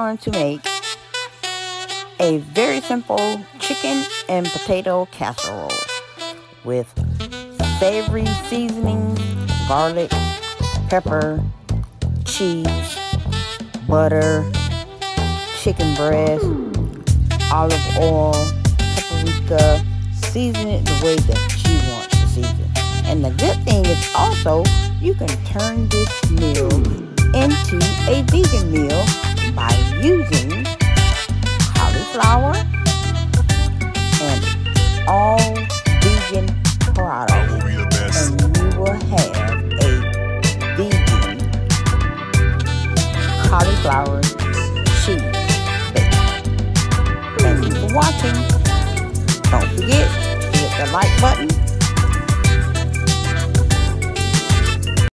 going to make a very simple chicken and potato casserole with savory seasonings, garlic, pepper, cheese, butter, chicken breast, olive oil, paprika. Season it the way that you want to season. And the good thing is also you can turn this meal into a vegan meal by using cauliflower and all vegan products. And you will have a vegan cauliflower cheese bake. Thank you for watching. Don't forget, hit the like button